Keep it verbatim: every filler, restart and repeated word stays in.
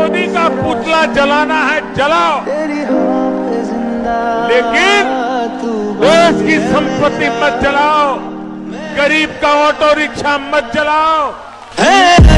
मोदी का पुतला जलाना है जलाओ, लेकिन देश की संपत्ति मत जलाओ, गरीब का ऑटो रिक्शा मत जलाओ।